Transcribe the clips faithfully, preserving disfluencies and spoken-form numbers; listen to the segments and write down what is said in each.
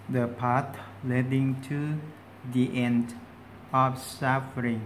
the path leading to the end of suffering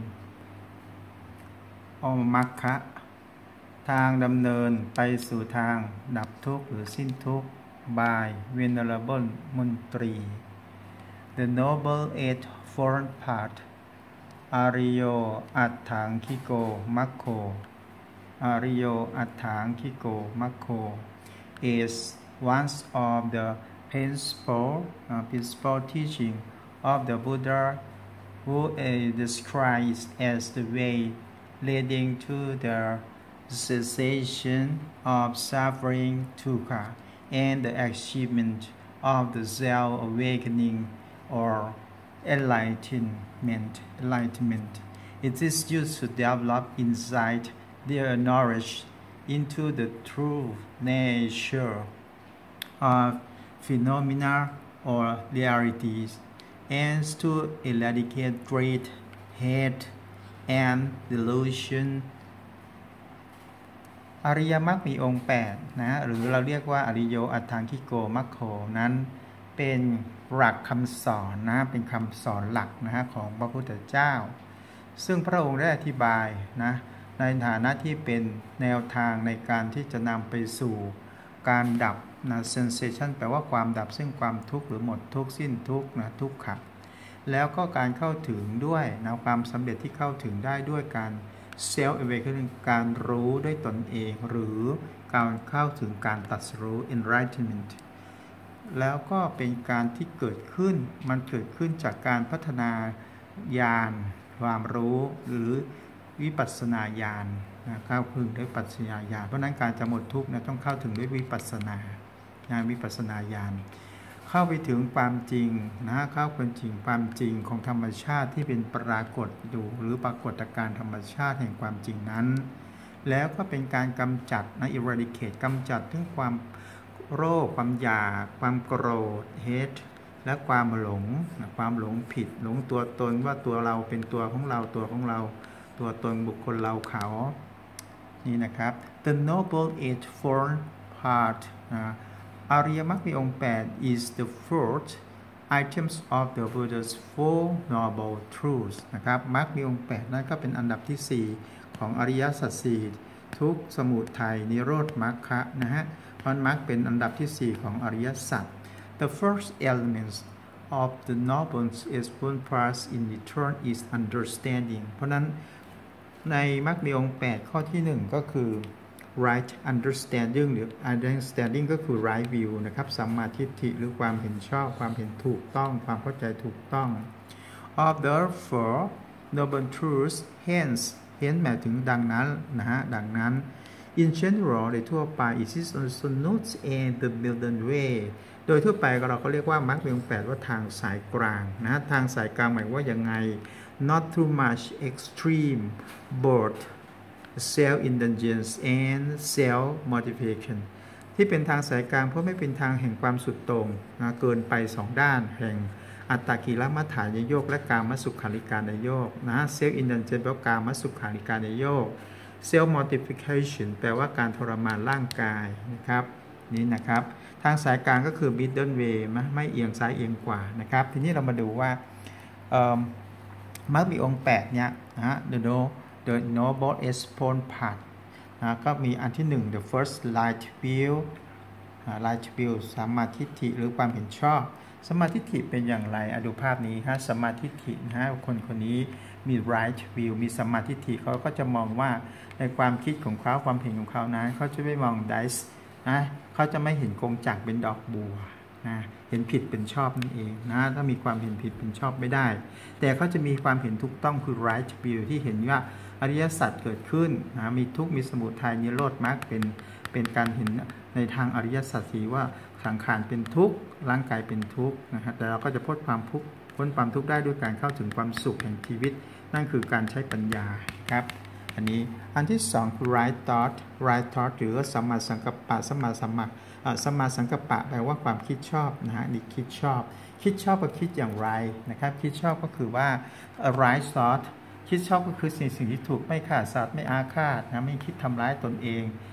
อมัคคะทางดำเนินไปสู่ทางดับทุกข์หรือสิ้นทุกข์ by Venerable มนตรี The Noble Eightfold Path อาริโยอัฏฐังคิโกมัคโคอาริโยอัฏฐังคิโกมัคโค is one of the principal uh, principal teaching of the Buddha who is described as the way leading to the cessation of suffering dukkha and the achievement of the self-awakening or enlightenment. enlightenment. It is used to develop insight, their knowledge into the true nature of phenomena or realities, and to eradicate great hate and delusion อริยมรรคมีองค์แปดนะหรือเราเรียกว่าอริโยอัฏฐังคิโกมัคโคนั้นเป็นหลักคำสอนนะเป็นคำสอนหลักนะฮะของพระพุทธเจ้าซึ่งพระองค์ได้อธิบายนะในฐานะที่เป็นแนวทางในการที่จะนำไปสู่การดับนะ sensation แปลว่าความดับซึ่งความทุกข์หรือหมดทุกข์สิ้นทุกข์นะทุกขับแล้วก็การเข้าถึงด้วยนะความสำเร็จที่เข้าถึงได้ด้วยการ self awakening การรู้ด้วยตนเองหรือการเข้าถึงการตรัสรู้ enlightenment แล้วก็เป็นการที่เกิดขึ้นมันเกิดขึ้นจากการพัฒนาญาณความรู้หรือวิปัสสนาญาณนะเข้าถึงด้วยปัสสนาญาณเพราะนั้นการจะหมดทุกข์นะต้องเข้าถึงด้วยวิปัสสนาญาณวิปัสสนาญาณเข้าไปถึงความจริงนะเข้าไปถึงความจริงของธรรมชาติที่เป็นปรากฏอยู่หรือปรากฏการณ์ธรรมชาติแห่งความจริงนั้นแล้วก็เป็นการกำจัดนะ eradicate กำจัดทั้งความโรคความอยากความโกรธ hate และความหลงนะความหลงผิดหลงตัวตนว่าตัวเราเป็นตัวของเราตัวของเราตัวตนบุคคลเราเขานี่นะครับ The Noble Eightfold Path นะอริยมรรคมีองค์แปด is the fourth items of the Buddha's Four Noble Truths นะครับมรรคมีองค์แปดนั่นก็เป็นอันดับที่สี่ของอริยสัจสี่ทุกข์สมุทัยนิโรธมรรคนะฮะเพราะมรรคเป็นอันดับที่สี่ของอริยสัจ The first elements of the noble eightfold path in return is understanding เพราะนั้นในมรรคมีองค์แปดข้อที่หนึ่งก็คือ right understanding หรือ understanding ก็คือ right view นะครับสัมมาทิฏฐิหรือความเห็นชอบความเห็นถูกต้องความเข้าใจถูกต้อง of the four noble truths hence เห็นหมายถึงดังนั้นนะฮะดังนั้น in general โดยทั่วไป it is also not and the middle way โดยทั่วไปเราก็เรียกว่ามรรคมีองค์แปดว่าทางสายกลางนะทางสายกลางหมายว่ายังไง not too much extreme both self-indulgence and self-mortification ที่เป็นทางสายกลางเพราะไม่เป็นทางแห่งความสุดโต่งนะเกินไปสองด้านแห่งอัตตกิลมัฏฐานโยกและกามสุขาริการโยกนะ self-indulgence แปลว่ากามสุขาริการโยก self-mortification แปลว่าการทรมานร่างกายนะครับนี่นะครับทางสายกลางก็คือ middle way ไม่เอียงซ้ายเอียงขวานะครับทีนี้เรามาดูว่ามรรคมีองค์แปดเนี่ยนะ the no the noble eightfold path นะก็มีอันที่หนึ่ง the first right view right view สัมมาทิฏฐิหรือความเห็นชอบสัมมาทิฏฐิเป็นอย่างไรอดูภาพนี้ฮะสัมมาทิฏฐินะฮะคนคนนี้มี right view มีสัมมาทิฏฐิเขาก็จะมองว่าในความคิดของเขาความเห็นของเขานั้นเขาจะไม่มอง dice นะเขาจะไม่เห็นกงจักรเป็นดอกบัวนะเห็นผิดเป็นชอบนั่นเองนะถ้ามีความเห็นผิดเป็นชอบไม่ได้แต่เขาจะมีความเห็นถูกต้องคือ right view ที่เห็นว่าอริยสัจเกิดขึ้นนะมีทุกข์มีสมุทัยนิโรธมรรคเป็นเป็นการเห็นในทางอริยสัจสี่ว่าสังขารเป็นทุกข์ร่างกายเป็นทุกข์นะครับแต่เราก็จะพ้นความทุกข์พ้นความทุกข์ได้ด้วยการเข้าถึงความสุขแห่งชีวิตนั่นคือการใช้ปัญญาครับอันนี้อันที่สองคือ right thought right thought หรือสัมมาสังกัปปะสัมมาสัมมาสัมมาสังกัปปะแปลว่าความคิดชอบนะฮะนี่คิดชอบคิดชอบก็คิดอย่างไรนะครับคิดชอบก็คือว่า right thought คิดชอบก็คือสิ่งสิ่งที่ถูกไม่ฆ่าสัตว์ไม่อาฆาตนะไม่คิดทำร้ายตนเอง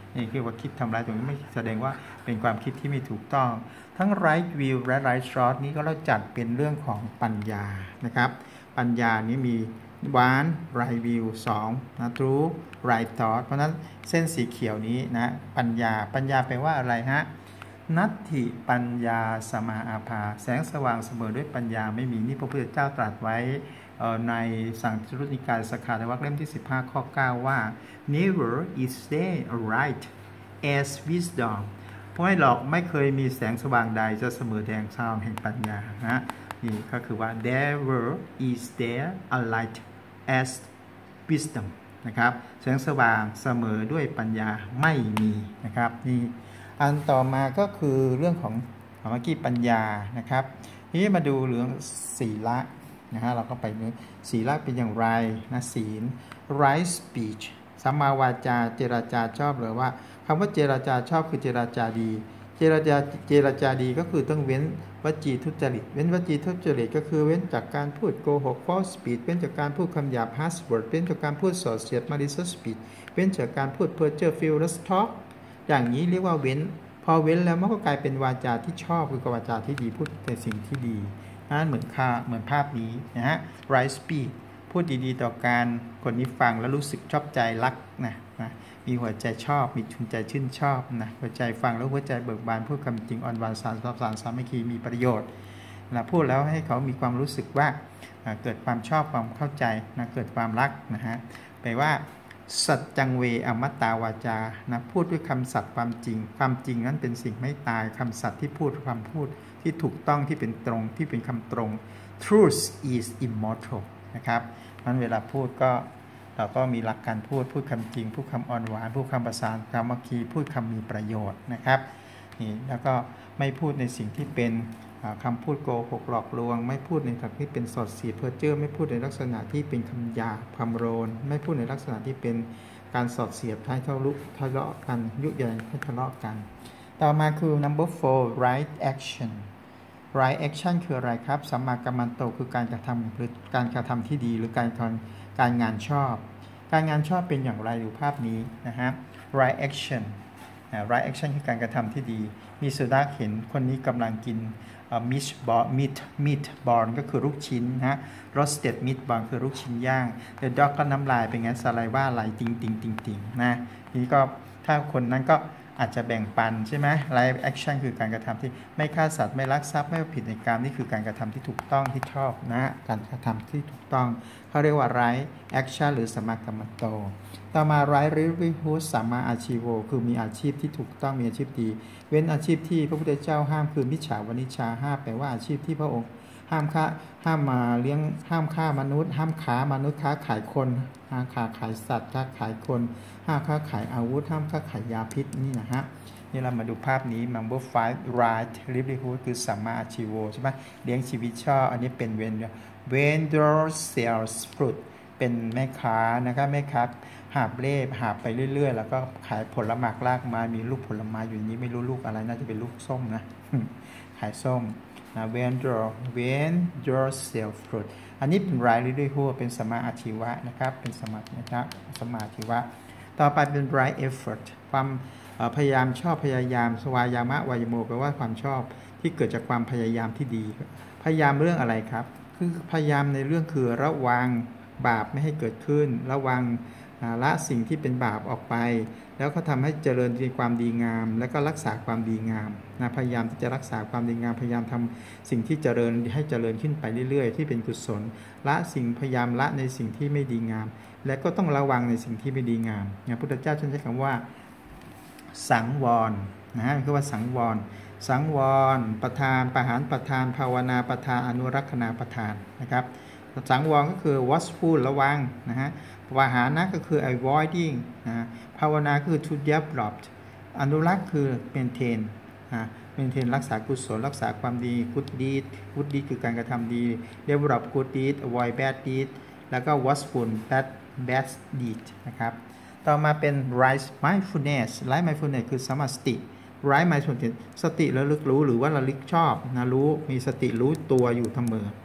นี่คือว่าคิดทำร้ายตรงนี้ไม่แสดงว่าเป็นความคิดที่ไม่ถูกต้องทั้ง right view และ right thought นี้ก็เราจัดเป็นเรื่องของปัญญานะครับปัญญานี้มี one right view สองนะ true right thought เพราะนั้นเส้นสีเขียวนี้นะปัญญาปัญญาแปลว่าอะไรฮะนัตถิปัญญาสมาอาภาแสงสว่างเสมอด้วยปัญญาไม่มีนี่พระพุทธเจ้าตรัสไว้ในสังยุตตนิกายสขาทวัคเล่มที่สิบห้าข้อเก้าว่า never is there a right as wisdom เพราะให้หลอกไม่เคยมีแสงสว่างใดจะเสมอแดงสว่างแห่งปัญญานะนี่ก็คือว่า never is there a light as wisdom นะครับแสงสว่างเสมอด้วยปัญญาไม่มีนะครับนี่อันต่อมาก็คือเรื่องของเมื่อกี้ปัญญานะครับทีนี้มาดูเรื่องศีละนะฮะเราก็ไปเนื้อศีละเป็นอย่างไรนะศีล right speech สัมมาวาจาเจรจาชอบหรือว่าคำว่าเจรจาชอบคือเจรจาดีเจรจาเจรจาดีก็คือต้องเว้นวจีทุจริตเว้นวจีทุจริตก็คือเว้นจากการพูดโกหก false speech เว้นจากการพูดคำหยาบ harsh word เว้นจากการพูดส่อเสียด malicious speech เว้นจากการพูดเพ้อเจ้อ frivolous talk อย่างนี้เรียกว่าเว้นพอเว้นแล้วมันก็กลายเป็นวาจาที่ชอบคือวาจาที่ดีพูดแต่สิ่งที่ดีนั่นเหมือนค่าเหมือนภาพนี้นะฮะ right speech พูดดีๆต่อการคนนี้ฟังแล้วรู้สึกชอบใจรักนะนะมีหัวใจชอบมีชุนใจชื่นชอบนะหัวใจฟังแล้วหัวใจเบิกบานพูดคำจริงอ่อนหวานสารสารสามัคคีมีประโยชน์นะพูดแล้วให้เขามีความรู้สึกว่าเกิดความชอบความเข้าใจนะเกิดความรักนะฮะแปลว่าสัจจังเวอมตตาวาจานะพูดด้วยคำสัตย์ความจริงความจริงนั้นเป็นสิ่งไม่ตายคำสัตย์ที่พูดความพูดที่ถูกต้องที่เป็นตรงที่เป็นคำตรง truth is immortal นะครับนั้นเวลาพูดก็เราก็มีหลักการพูดพูดคำจริงพูดคำอ่อนหวานพูดคำประสานสามัคคีพูดคำมีประโยชน์นะครับนี่แล้วก็ไม่พูดในสิ่งที่เป็นคำพูดโกหกหลอกลวงไม่พูดในทางที่เป็นสอดเสียดเพ้อเจ้อไม่พูดในลักษณะที่เป็นคำหยาบคำโรนไม่พูดในลักษณะที่เป็นการสอดเสียดให้ทะลุทะเลาะกันยุยงให้ทะเลาะกันต่อมาคือ number four right action right action คืออะไรครับสัมมากัมมันโตคือการกระทำหรือการกระทำที่ดีหรือการการงานชอบการงานชอบเป็นอย่างไรดูภาพนี้นะฮะ right action right action คือการกระทำที่ดีมีสุนัขเห็นคนนี้กำลังกินมิชบอลมิทมิทบอลก็คือลูกชิ้นนะโรสเต็ดมิทบอลคือลูกชิ้นย่างเดอะด็อกก็น้ำลายเป็นไงสไลว่าไหลติงติงติงติงนะนี่ก็ถ้าคนนั้นก็อาจจะแบ่งปันใช่ไหม right action คือการกระทำที่ไม่ฆ่าสัตว์ไม่ลักทรัพย์ไม่ผิดในกรรมนี่คือการกระทำที่ถูกต้องที่ชอบนะการกระทำที่ถูกต้องเขาเรียกว่า right action หรือสัมมากัมมันโตต่อมา right livelihood สัมมาอาชีโวคือมีอาชีพที่ถูกต้องมีอาชีพดีเว้นอาชีพที่พระพุทธเจ้าห้ามคือมิจฉาวณิชชาห้ามแปลว่าอาชีพที่พระองค์ห้ามฆ่าห้ามมาเลี้ยงห้ามฆ่ามนุษย์ห้ามค้ามนุษย์ค้าขายคนห้ามค้าขายสัตว์ค้าขายคนห้ามค้าขายอาวุธห้ามค้าขายยาพิษนี่นะฮะนี่เรามาดูภาพนี้ number five right livelihood คือสัมมาอาชีโวใช่ไหมเลี้ยงชีวิตชอบอันนี้เป็นเวนเวนดอร์เซลส์ฟรุตเป็นแม่ค้านะครับแม่ค้าหาบเล่หาบไปเรื่อยๆแล้วก็ขายผลไม้รากไม้มีลูกผลไม้อยู่นี้ไม่รู้ลูกอะไรน่าจะเป็นลูกส้มนะขายส้มนะ vendor vendor sell fruit อันนี้เป็น right livelihood เป็นสัมมาอาชีวะนะครับเป็นสมานะครับสัมมาอาชีวะต่อไปเป็น right effort ความพยายามชอบพยายามสวายามะวายโมแปลว่าความชอบที่เกิดจากความพยายามที่ดีพยายามเรื่องอะไรครับคือพยายามในเรื่องคือระวังบาปไม่ให้เกิดขึ้นระวังละสิ่งที่เป็นบาปออกไปแล้วก็ทำให้เจริญในความดีงามแล้วก็รักษาความดีงามนะพยายามที่จะรักษาความดีงามพยายามทำสิ่งที่เจริญให้เจริญขึ้นไปเรื่อยๆที่เป็นกุศลละสิ่งพยายามละในสิ่งที่ไม่ดีงามและก็ต้องระวังในสิ่งที่ไม่ดีงามนะพุทธเจ้าท่านใช้คำว่าสังวรนะฮะคือว่าสังวรสังวรประทานประหารประทานภาวนาประทานอนุรักษณาประทานนะครับสังวรก็คือ watchful ระวังนะฮะวาหานะก็คือ avoiding นะภาวนาคือ to develop อนุรักษ์คือ maintain นะ maintain รักษากุศลรักษาความดี good deed good deed คือการกระทำดี develop good deed avoid bad deed แล้วก็ watchful bad bad deed นะครับต่อมาเป็น right mindfulness right mindfulness คือสมาสติ right mindfulness สติระลึกรู้หรือว่าระลึกชอบนะรู้มีสติรู้ตัวอยู่เสมอ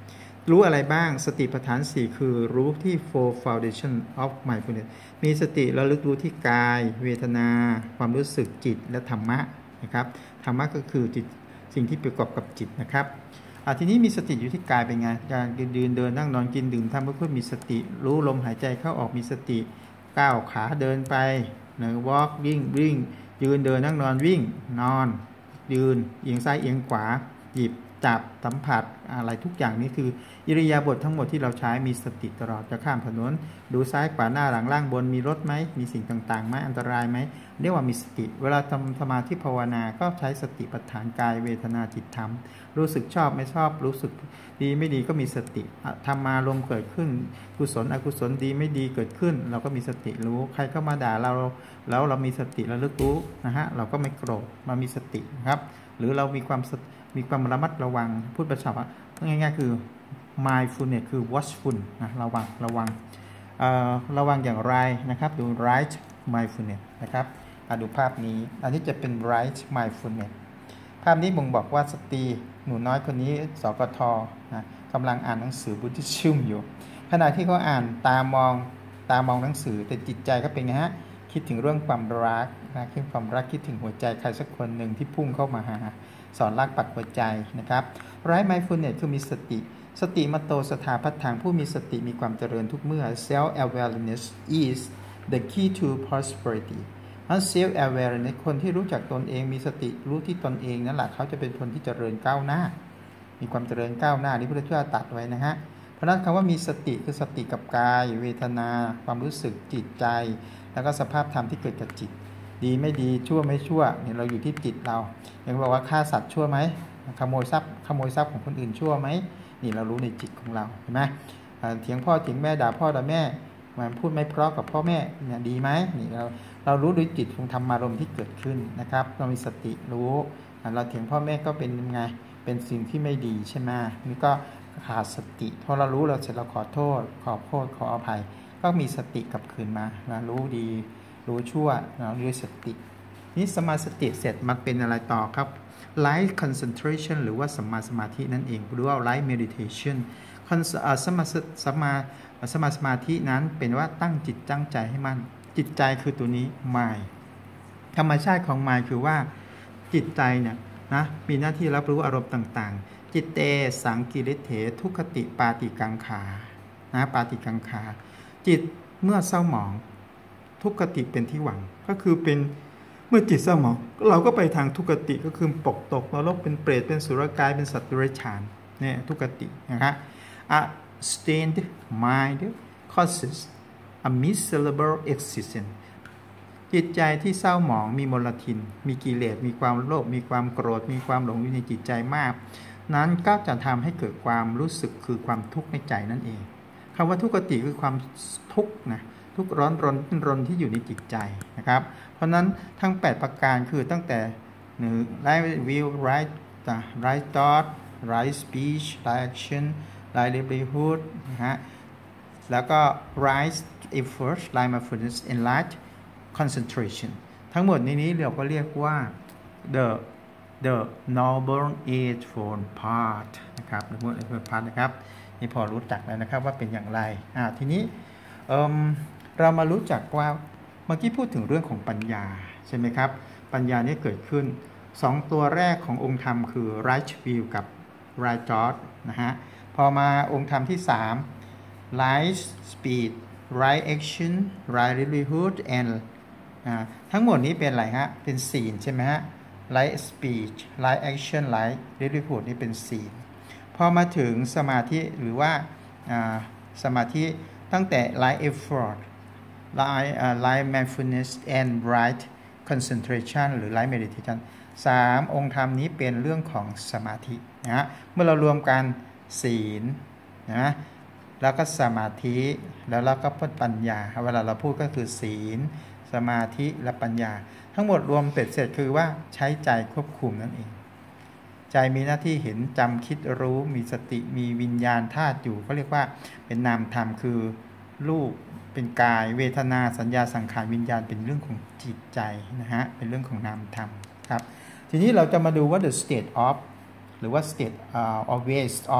รู้อะไรบ้างสติปัฏฐานสี่คือรู้ที่ four foundation of mindfulness มีสติระลึกรู้ที่กายเวทนาความรู้สึกจิตและธรรมะนะครับธรรมะก็คือจิตสิ่งที่ประกอบกับจิตนะครับทีนี้มีสติอยู่ที่กายเป็นไงการยืนเดินนั่งนอนกินดื่มทำเพื่อมีสติรู้ลมหายใจเข้าออกมีสติก้าวขาเดินไปหรือ walk วิ่งวิ่งยืนเดินนั่งนอนวิ่งนอนยืนเอียงซ้ายเอียงขวาหยิบจับสัมผัสอะไรทุกอย่างนี้คืออิริยาบถทั้งหมดที่เราใช้มีสติตลอดจะข้ามถนนดูซ้ายขวาหน้าหลังล่างบนมีรถไหมมีสิ่งต่างๆไหมอันตรายไหมเรียกว่ามีสติเวลาทำสมาธิภาวนาก็ใช้สติปัฏฐานกายเวทนาจิตธรรมรู้สึกชอบไม่ชอบรู้สึกดีไม่ดีก็มีสติธรรมารมณ์เกิดขึ้นกุศลอกุศลดีไม่ดีเกิดขึ้นเราก็มีสติรู้ใครเข้ามาด่าเราแล้วเรามีสติระลึกรู้นะฮะเราก็ไม่โกรธเรามีสตินะครับหรือเรามีความมีความระมัดระวังพูดประชาง่ายๆคือ mindfulness คือ watchful นะระวังระวังระวังอย่างไรนะครับดู right mindfulness นะครับดูภาพนี้อันนี้จะเป็น right mindfulness ภาพนี้บ่งบอกว่าสตรีหนูน้อยคนนี้สกทนะกำลังอ่านหนังสือบุติชุมอยู่ขณะที่เขาอ่านตามองตามองหนังสือแต่จิตใจก็เป็นไงฮะคิดถึงเรื่องความรักนะคิดความรักคิดถึงหัวใจใครสักคนหนึ่งที่พุ่งเข้ามาหาสอนรักปักหัวใจนะครับ right mindfulness คือมีสติสติมโตสถาปัฏฐานผู้มีสติมีความเจริญทุกเมื่อ self awareness is the key to prosperity อัน self awareness คนที่รู้จักตนเองมีสติรู้ที่ตนเองนั่นแหละเขาจะเป็นคนที่เจริญก้าวหน้ามีความเจริญก้าวหน้านี่พระพุทธเจ้าตรัสไว้นะฮะเพราะนั้นคำว่ามีสติคือสติกับกายเวทนาความรู้สึกจิตใจแล้วก็สภาพธรรมที่เกิดกับจิตดีไม่ดีชั่วไม่ชั่วเนี่ยเราอยู่ที่จิตเราอย่างบอกว่าฆ่าสัตว์ชั่วไหมขโมยทรัพย์ขโมยทรัพย์ของคนอื่นชั่วไหมนี่เรารู้ในจิตของเราเห็นไหมเถียงพ่อเถียงแม่ด่าพ่อด่าแม่มันพูดไม่เพราะกับพ่อแม่เนี่ยดีไหมนี่เราเรารู้ด้วยจิตของธรรมารมณ์ที่เกิดขึ้นนะครับเรามีสติรู้เราเถียงพ่อแม่ก็เป็นยังไงเป็นสิ่งที่ไม่ดีใช่ไหมนี่ก็ขาดสติพอเรารู้เราเสร็จเราขอโทษขอโทษขออภัยก็มีสติกลับคืนมานะรู้ดีรู้ชั่วเราด้วยสตินี่สมาสติเสร็จมันเป็นอะไรต่อครับ light concentration หรือว่าสัมมาสมาธินั่นเองหรือว่า light meditation สมาสมาสมาสมาธินั้นเป็นว่าตั้งจิตตั้งใจให้มั่นจิตใจคือตัวนี้ mind ธรรมชาติของ mind คือว่าจิตใจเนี่ยนะมีหน้าที่รับรู้อารมณ์ต่างๆจิตเตสังกิริเถทุคติปาติกังขานะปาติกังขาจิตเมื่อเศร้าหมองทุกขติเป็นที่หวังก็คือเป็นเมื่อจิตเศร้าหมองเราก็ไปทางทุกขติก็คือปกตกนรกเป็นเปรตเป็นสุรกายเป็นสัตว์เดรัจฉานเนี่ยทุกขตินะฮะ a stained mind causes a miserable existence จิตใจที่เศร้าหมองมีมลทินมีกิเลสมีความโลภมีความโกรธมีความหลงอยู่ในจิตใจมากนั้นก็จะทำให้เกิดความรู้สึกคือความทุกข์ในใจนั่นเองคำว่าทุกขติคือความทุกข์นะทุกร้อนรนรนที่อยู่ในจิตใจนะครับเพราะนั้นทั้งแปดประการคือตั้งแต่หนึ่ง right view right right thought right speech right action right livelihood นะฮะแล้วก็ right effort right mindfulness and right concentration ทั้งหมดในนี้เราก็เรียกว่า the the noble eightfold path นะครับ noble eightfold path นะครับนี่พอรู้จักแล้วนะครับว่าเป็นอย่างไรอ่าทีนี้เอ่อเรามารู้จักว่าเมื่อกี้พูดถึงเรื่องของปัญญาใช่ไหมครับปัญญานี้เกิดขึ้นสองตัวแรกขององค์ธรรมคือ right view กับ right thought นะฮะพอมาองค์ธรรมที่สาม right speed right action right livelihood and ทั้งหมดนี้เป็นอะไรฮะเป็นศีลใช่ไหมฮะ right speech right action right livelihood นี่เป็นศีลพอมาถึงสมาธิหรือว่าสมาธิตั้งแต่ right effort right right mindfulness and right concentration หรือ right meditation สามองค์ธรรมนี้เป็นเรื่องของสมาธินะเมื่อเรารวมกันศีลนะแล้วก็สมาธิแล้วเราก็พูดปัญญาเวลาเราพูดก็คือศีลสมาธิและปัญญาทั้งหมดรวมเป็ดเสร็จคือว่าใช้ใจควบคุมนั่นเองใจมีหน้าที่เห็นจำคิดรู้มีสติมีวิญญาณธาตุอยู่เขาเรียกว่าเป็นนามธรรมคือรูปเป็นกายเวทนาสัญญาสังขารวิญญาณเป็นเรื่องของจิตใจนะฮะเป็นเรื่องของนามธรรมครับทีนี้เราจะมาดูว่า the state of หรือว่า state uh, or ways of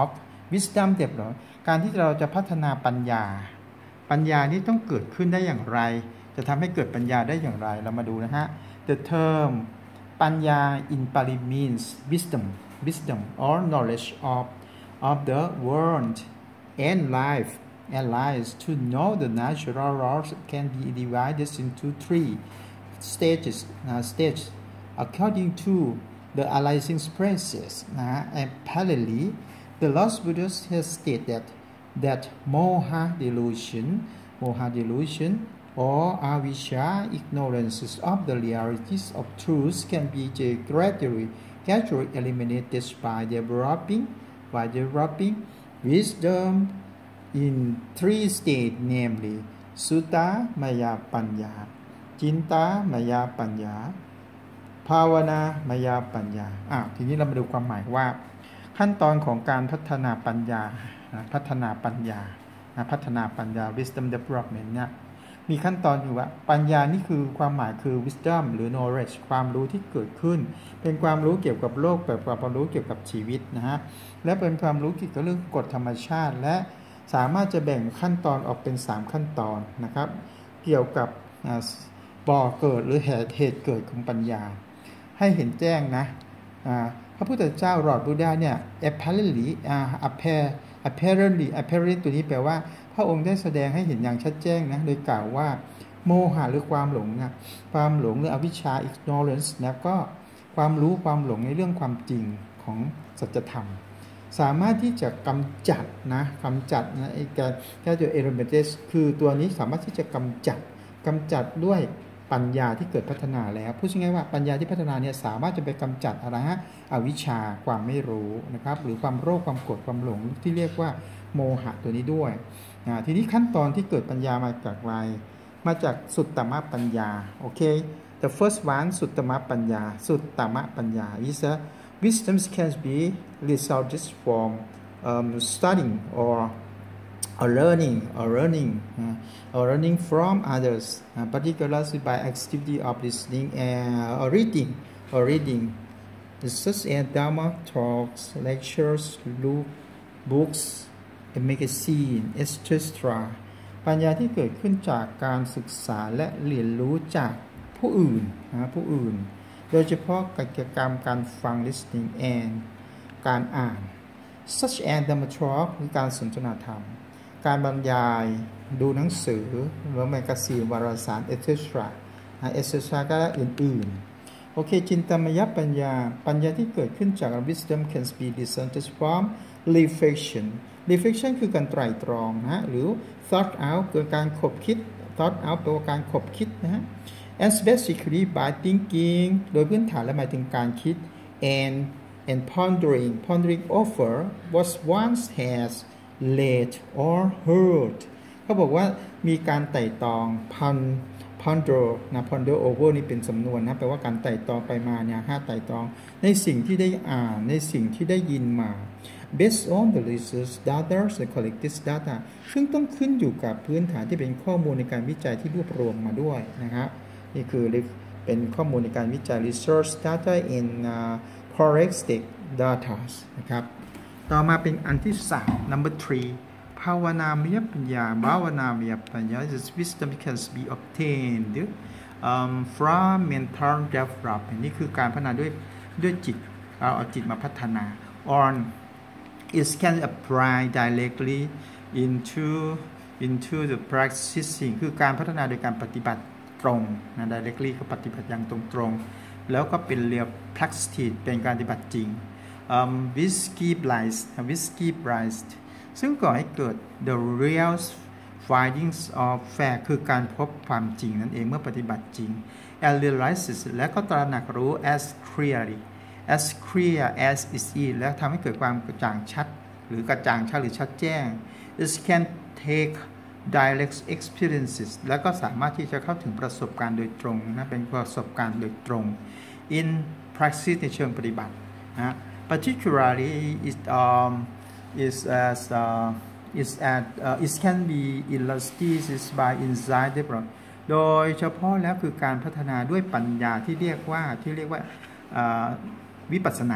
wisdom เด็บหรอการที่เราจะพัฒนาปัญญาปัญญานี้ต้องเกิดขึ้นได้อย่างไรจะทำให้เกิดปัญญาได้อย่างไรเรามาดูนะฮะ the term ปัญญา in Pali means wisdom wisdom or knowledge of of the world and life and lives to know the natural laws can be divided into three stages uh, stages according to the arising process uh, and parallelly the Lost Buddhas has stated that that moha delusion moha delusion or avijja ignorances of the realities of truth can be gradually gradually eliminated by developing by developing wisdom in three states namely sutta maya panya cinta maya panya ภาวนามายาปัญญาอ่ะทีนี้เรามาดูความหมายว่าขั้นตอนของการพัฒนาปัญญาพัฒนาปัญญาพัฒนาปัญญา wisdom development เนี่ยมีขั้นตอนอยู่ว่าปัญญานี่คือความหมายคือ wisdom หรือ knowledge ความรู้ที่เกิดขึ้นเป็นความรู้เกี่ยวกับโลกแบบความรู้เกี่ยวกับชีวิตนะฮะและเป็นความรู้เกี่ยวกับเรื่องกฎธรรมชาติและสามารถจะแบ่งขั้นตอนออกเป็นสามขั้นตอนนะครับเกี่ยวกับบ่อเกิดหรือเหตุเหตุเกิดของปัญญาให้เห็นแจ้งนะพระพุทธเจ้าหลอดบุดาเนี่ย apparently apparently apparently ตัวนี้แปลว่าพระองค์ได้แสดงให้เห็นอย่างชัดแจ้งนะโดยกล่าวว่าโมหะหรือความหลงนะความหลงหรืออวิชชา ignorance นะก็ความรู้ความหลงในเรื่องความจริงของสัจธรรมสามารถที่จะกำจัดนะกำจัดนะไอ้การแค่ตัว eliminate คือตัวนี้สามารถที่จะกำจัดกำจัดด้วยปัญญาที่เกิดพัฒนาแล้วพูดง่ายๆว่าปัญญาที่พัฒนาเนี่ยสามารถจะไปกำจัดอะไรฮะอวิชชาความไม่รู้นะครับหรือความโรคความโกรธความหลงที่เรียกว่าโมหะตัวนี้ด้วยทีนี้ขั้นตอนที่เกิดปัญญามาจากอะไรมาจากสุตตมปัญญาโอเค the first one สุตตมปัญญาสุตตมปัญญา is a wisdom can be resulted from um, studying or or learning or learning uh, or learning from others uh, particularly by activity of listening and or reading or reading such as dharma talks lectures books a magazine et cetera ปัญญาที่เกิดขึ้นจากการศึกษาและเรียนรู้จากผู้อื่นนะผู้อื่นโดยเฉพาะกิจกรรมการฟัง listening and การอ่าน such as dharma talk หรือการสนทนาธรรมการบรรยายดูหนังสือหรือแมกกาซีนวารสาร et cetera et cetera ก็อื่นๆโอเคจินตมยปัญญาปัญญาที่เกิดขึ้นจาก wisdom can be discerned from reflection reflection คือการไตร่ตรองนะหรือ thought out คือการขบคิด thought out แปลว่าการขบคิดนะฮะ and basically by thinking โดยพื้นฐานและหมายถึงการคิด and and pondering pondering over what once has read or heard เขาบอกว่ามีการไต่ตอง ponder นะ ponder over นี่เป็นสำนวนนะแปลว่าการไต่ตองไปมาเนี่ยห้าไต่ตองในสิ่งที่ได้อ่านในสิ่งที่ได้ยินมา based on the research data and collected data ซึ่งต้องขึ้นอยู่กับพื้นฐานที่เป็นข้อมูลในการวิจัยที่รวบรวมมาด้วยนะครับนี่คือเป็นข้อมูลในการวิจัย research data in uh, collected data นะครับต่อมาเป็นอันที่สาม number three ภาวนามยปัญญาภาวนามยปัญญา is wisdom can be obtained um, from mental development นี่คือการพัฒนาด้วยด้วยจิตเราเอาจิตมาพัฒนา on it can apply directly into into the practicing คือการพัฒนาโดยการปฏิบัติตรงนะ directly ก็ปฏิบัติอย่างตรงๆแล้วก็เป็น real practice เป็นการปฏิบัติจริงUm, whiskey blind whiskey blind ซึ่งก่อให้เกิด the real findings of fact คือการพบความจริงนั่นเองเมื่อปฏิบัติจริง and realizes และก็ตระหนักรู้ as clearly as clear as it is และทำให้เกิดความกระจ่างชัดหรือกระจ่างชัดหรือชัดแจ้ง it can take direct experiences และก็สามารถที่จะเข้าถึงประสบการณ์โดยตรงนะเป็นประสบการณ์โดยตรง in practice ในเชิงปฏิบัตินะ particularly is um is as uh, is at uh, it can be illustrated by insight development โดยเฉพาะแล้วคือการพัฒนาด้วยปัญญาที่เรียกว่าที่เรียกว่าวิปัสสนา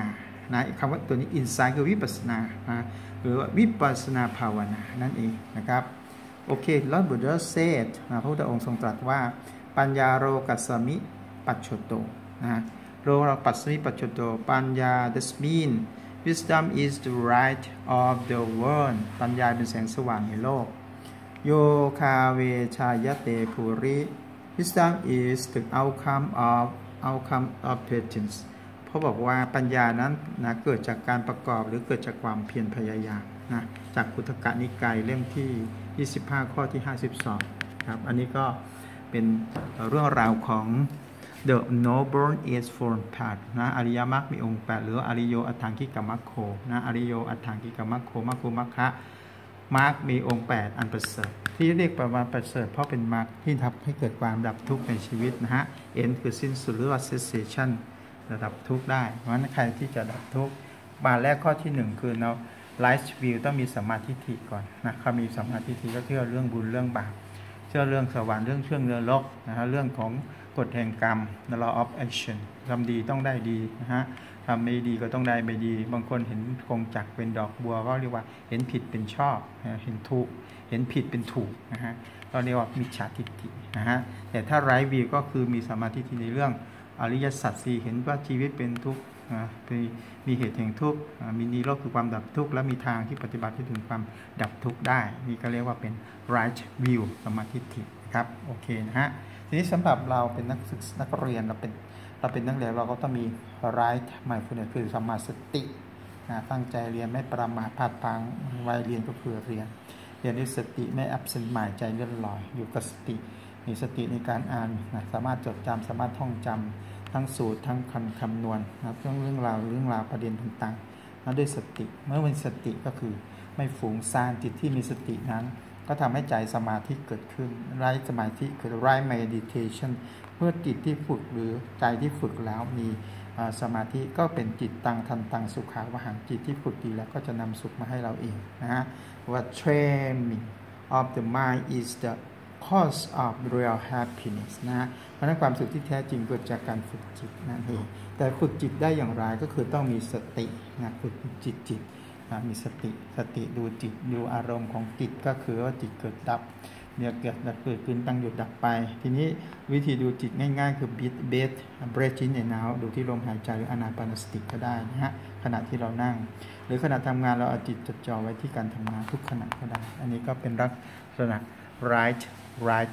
นะคำว่าตัวนี้ insight คือวิปัสสนานะหรือวิปัสสนาภาวนานั่นเองนะครับโอเค Lord Buddha said นะพระพุทธองค์ทรงตรัสว่าปัญญาโรกัสสมิปัจโชโตนะโรกัสสมิปัจโชโตปัญญา that mean wisdom is the light of the world ปัญญาเป็นแสงสว่างในโลกโยคาเวชายเตภูริ wisdom is the outcome of outcome of patience เพราะบอกว่าปัญญานั้นนะเกิดจากการประกอบหรือเกิดจากความเพียรพยายามนะจากขุทกนิกายเล่มที่ยี่สิบห้าข้อที่ห้าสิบสองครับอันนี้ก็เป็นเรื่องราวของ The Noble Eightfold Path นะอริยมรรคมีองค์แปดหรืออริโยอัฏฐังคิกมัคโคนะอริโยอัฏฐังคิกมัคโคมัคคุมัคคะมรรคมีองค์แปดอันประเสริฐที่เรียกว่าประเสริฐเพราะเป็นมรรคที่ทำให้เกิดความดับทุกข์ในชีวิตนะฮะ End คือสิ้นสุดหรือว่า cessation ระดับทุกข์ได้เพราะฉะนั้นใครที่จะดับทุกข์บาทแรกข้อที่หนึ่งคือเนาะ Life View ต้องมีสัมมาทิฏฐิก่อนนะเขามีสัมมาทิฏฐิก็เชื่อเรื่องบุญเรื่องบาปเชื่อเรื่องสวรรค์เรื่องเชื่อเรือลกนะฮะเรื่องของกฎแห่งกรรม the law of action ทำดีต้องได้ดีนะฮะทำไม่ดีก็ต้องได้ไม่ดีบางคนเห็นกงจักรเป็นดอกบัวก็เรียกว่าเห็นผิดเป็นชอบเห็นถูกเห็นผิดเป็นถูกนะฮะเราเรียกว่ามิจฉาทิฏฐินะฮะแต่ถ้าไร้วิวก็คือมีสัมมาทิฏฐิในเรื่องอริยสัจสี่เห็นว่าชีวิตเป็นทุกข์มีเหตุแห่งทุกข์มีนิโรธคือความดับทุกข์และมีทางที่ปฏิบัติให้ถึงความดับทุกข์ได้นี่ก็เรียกว่าเป็น right view สัมมาทิฏฐิครับโอเคนะฮะทีนี้สำหรับเราเป็นนักศึกษานักเรียนเราเป็นเราเป็นนักเรียนเราก็ต้องมี right mindfulness คือสัมมาสตินะตั้งใจเรียนไม่ประมาทพลาดพลั้งวัยเรียนก็คือเรียนเรียนด้วยสติไม่ absent mind ใจเลื่อนลอยอยู่กับสติมีสติในการอ่านนะสามารถจดจำสามารถท่องจำทั้งสูตรทั้งคำคำนวณนะเรื่องเรื่องราวเรื่องราวประเด็นต่างๆนั้นด้วยสติเมื่อมีสติก็คือไม่ฝูงซ่านจิตที่มีสตินั้นก็ทำให้ใจสมาธิเกิดขึ้นไร้สมาธิคือ right meditation เมื่อจิตที่ฝึกหรือใจที่ฝึกแล้วมีสมาธิก็เป็นจิตตังทันตังสุขาวหังจิตที่ฝึกดีแล้วก็จะนำสุขมาให้เราเองนะฮะว่า training of the mind is the cause of real happiness นะเพราะนั้นความสุขที่แท้จริงเกิดจากการฝึกจิตนั่นเองแต่ฝึกจิตได้อย่างไรก็คือต้องมีสตินะฝึกจิตจิตมีสติสติดูจิตดูอารมณ์ของจิตก็คือว่าจิตเกิดดับเนี่ยเกิดดับเกิดขึ้นตั้งหยุดดับไปทีนี้วิธีดูจิตง่ายๆคือบิดเบสเบรชินในน้ำดูที่ลมหายใจหรืออานาปานสติก็ได้นะฮะขณะที่เรานั่งหรือขณะทำงานเราเอาจิตจดจ่อไว้ที่การทำงานทุกขณะก็ได้อันนี้ก็เป็นลักษณะ right right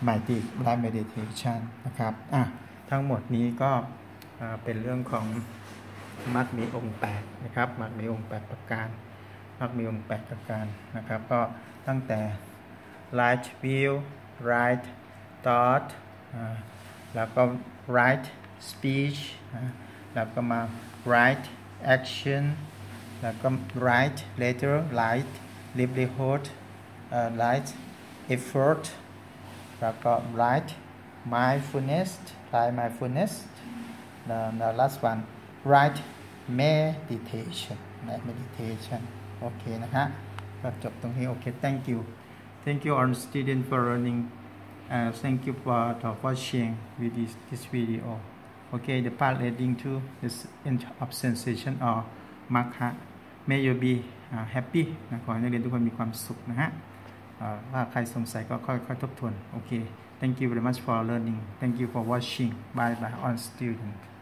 meditation นะครับอ่ะทั้งหมดนี้ก็เป็นเรื่องของมรรคมีองค์แปดนะครับมรรคมีองค์แปดประการมรรคมีองค์แปดประการนะครับก็ตั้งแต่ right view right thought แล้วก็ right speech แล้วก็มา right action แล้วก็ right letter right livelihood right effort แล้วก็ right mindfulness right mindfulness the last one right meditation right meditation โอเคนะฮะก็จบตรงนี้โอเค thank you thank you all student for learning uh, thank you for watching with this this video okay the part leading to this end of sensation or makha may you be uh, happy นะขอให้นักเรียนทุกคนมีความสุขนะฮะถ้าใครสงสัยก็ค่อยๆทบทวนโอเค thank you very much for learning thank you for watching bye bye all students